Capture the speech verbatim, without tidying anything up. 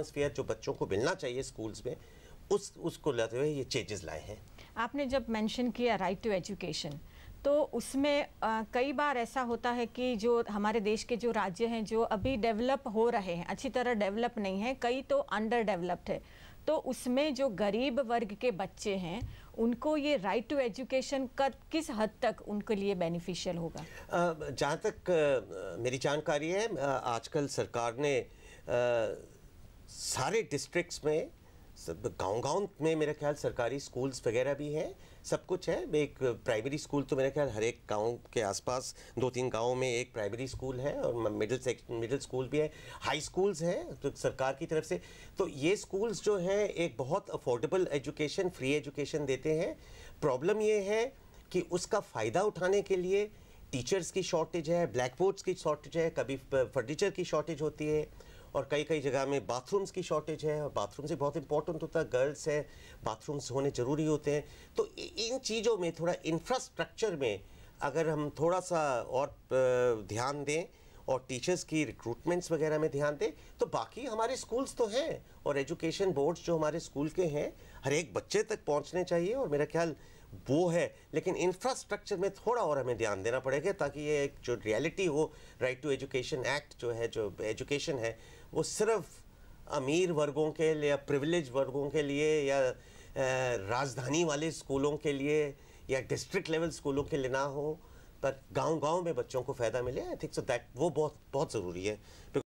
Atmosphere जो बच्चों को मिलना चाहिए स्कूल्स में, उस उसको लेते हुए ये चेंजेस लाए हैं। आपने जब मेंशन किया राइट टू एजुकेशन, तो उसमें आ, कई बार ऐसा होता है कि जो हमारे देश के जो राज्य हैं जो अभी डेवलप हो रहे हैं, अच्छी तरह डेवलप नहीं है, कई तो अंडर डेवलप्ड है, तो उसमें जो गरीब वर्ग के बच्चे हैं उनको ये राइट टू एजुकेशन का किस हद तक उनके लिए बेनिफिशियल होगा? जहाँ तक आ, मेरी जानकारी है, आजकल सरकार ने आ, सारे डिस्ट्रिक्ट्स में, गांव-गांव में मेरे ख्याल सरकारी स्कूल्स वगैरह भी हैं, सब कुछ है। एक प्राइमरी स्कूल तो मेरे ख्याल हर एक गांव के आसपास दो तीन गांवों में एक प्राइमरी स्कूल है, और मिडिल सेक्शन मिडिल स्कूल भी है, हाई स्कूल्स हैं तो सरकार की तरफ से। तो ये स्कूल्स जो हैं एक बहुत अफोर्डेबल एजुकेशन, फ्री एजुकेशन देते हैं। प्रॉब्लम ये है कि उसका फ़ायदा उठाने के लिए टीचर्स की शॉर्टेज है, ब्लैक बोर्ड्स की शॉर्टेज है, कभी फर्नीचर की शॉर्टेज होती है, और कई कई जगह में बाथरूम्स की शॉर्टेज है, और बाथरूम से बहुत इंपॉर्टेंट होता है, गर्ल्स है, बाथरूम्स होने ज़रूरी होते हैं। तो इन चीज़ों में थोड़ा इंफ्रास्ट्रक्चर में अगर हम थोड़ा सा और ध्यान दें और टीचर्स की रिक्रूटमेंट्स वगैरह में ध्यान दें, तो बाकी हमारे स्कूल्स तो हैं, और एजुकेशन बोर्ड्स जो हमारे स्कूल के हैं हर एक बच्चे तक पहुंचने चाहिए, और मेरा ख्याल वो है। लेकिन इंफ्रास्ट्रक्चर में थोड़ा और हमें ध्यान देना पड़ेगा, ताकि ये एक जो रियलिटी हो, राइट टू एजुकेशन एक्ट जो है, जो एजुकेशन है, वो सिर्फ अमीर वर्गों के लिए या प्रिविलेज वर्गों के लिए या राजधानी वाले स्कूलों के लिए या डिस्ट्रिक्ट लेवल स्कूलों के लिए ना हो, पर गांव-गांव में बच्चों को फ़ायदा मिले। आई थिंक सो दैट वो बहुत बहुत ज़रूरी है।